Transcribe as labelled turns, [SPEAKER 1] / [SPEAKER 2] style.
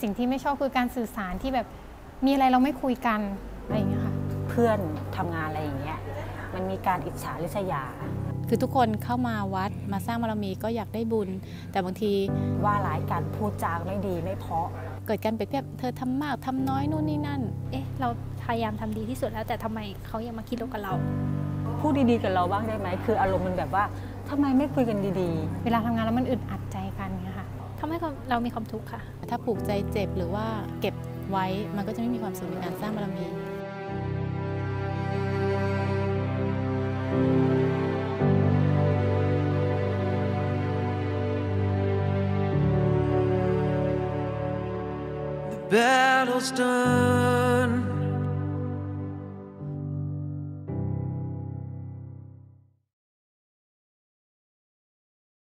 [SPEAKER 1] สิ่งที่ไม่ชอบคือการสื่อสารที่แบบมีอะไรเราไม่คุยกันอะไรอย่างเงี้ยค่ะ
[SPEAKER 2] เพื่อนทำงานอะไรอย่างเงี้ยมันมีการอิจฉาริษยา
[SPEAKER 3] คือทุกคนเข้ามาวัดมาสร้างบารมีก็อยากได้บุญแต่บางที
[SPEAKER 2] ว่าหลายการพูดจาไม่ดีไม่เพราะ
[SPEAKER 3] เกิดการเปรียบเทียบเธอทำมากทำน้อยนู่นนี่นั่น
[SPEAKER 4] เราพยายามทำดีที่สุดแล้วแต่ทำไมเขายังมาคิดลบกับเรา
[SPEAKER 2] พูดดีๆกับเราบ้างได้ไหมคืออารมณ์มันแบบว่าทำไมไม่คุยกันดี
[SPEAKER 1] ๆเวลาทำงานแล้วมันอึดอัดใจกันเงี้ยค่ะ
[SPEAKER 4] ทำให้เรามีความทุกข์ค่ะ
[SPEAKER 3] ถ้าผูกใจเจ็บหรือว่าเก็บไว้มันก็จะไม่มีความสุขในการสร้างบารมี
[SPEAKER 5] Battle's done